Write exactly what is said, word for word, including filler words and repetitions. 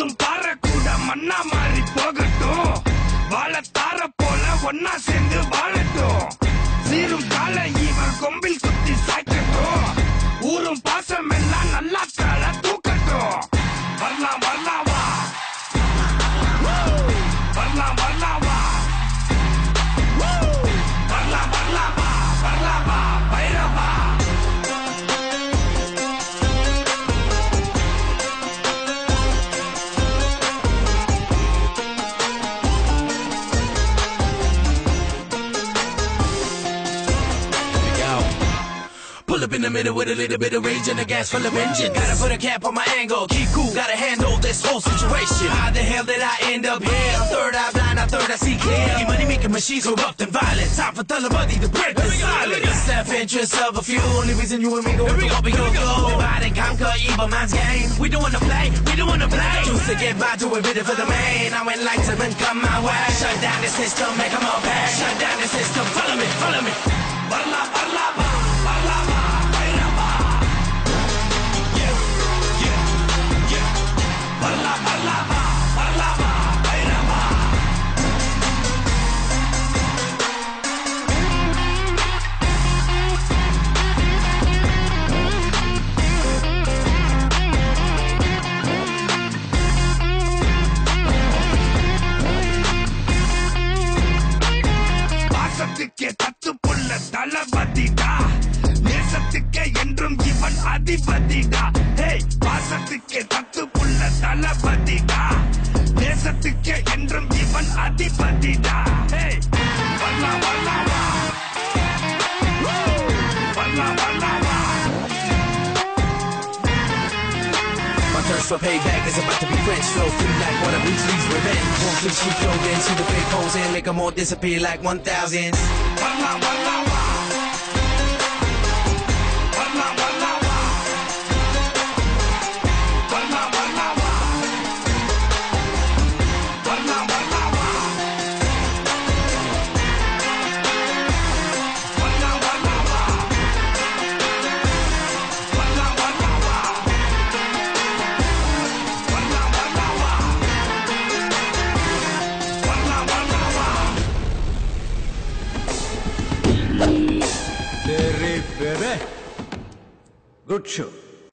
வாழும் பாறை கூட மண்ணா மாறி போகட்டும். வாழ தார போல ஒன்னா சேர்ந்து வாழட்டும். சீரும் கால இவன் கொம்பில் குத்தி சாய்க்கட்டும். ஊரும் பாசம் எல்லாம் நல்லா கால தூக்கட்டும். வரலாம் வரலாம் வா, வரலாம் வரலாம் வா, வரலாம் வரலாம் வா, வரலாம் வா Bairavaa. Pull up in the middle with a little bit of rage and a gas full of engine. Gotta put a cap on my angle, keep cool, gotta handle this whole situation. How the hell did I end up here? Third eye blind, I third I see clear. Money making machines corrupt and violent. Time for Thalabadi to break the silence. The self-interest of a few, only reason you and me go to what we go go. Divide and conquer evil man's game. We don't wanna play, we don't wanna play. Choose to get by, do a bit for the main. Now enlightenment come my way. Shut down the system, make them all pay. Shut down the system, follow me, follow me. Varla varla va, varla va. Varla varla va, varla va, Bhairava. பாசத்துக்கே தத்து புள்ள தளபதிடா. நேசத்துக்கே என்றும் இவன் அதிபதிடா. ஹே பாசத்துக்கே தத்து புள்ள தளபதிடா. நேசத்துக்கே என்றும் இவன் அதிபதிடா. ஹே வரலா வரலா வா, வரலா வரலா வா. My thirst for payback is about to be French. Flow through like one of Bruce revenge. Won't flee, she flow in, see the big holes and make them all disappear like one thousand. Varla varla va, varla varla va, varla varla va, varla varla va, varla varla va, varla varla va, varla varla va, varla varla va. Very, very good show.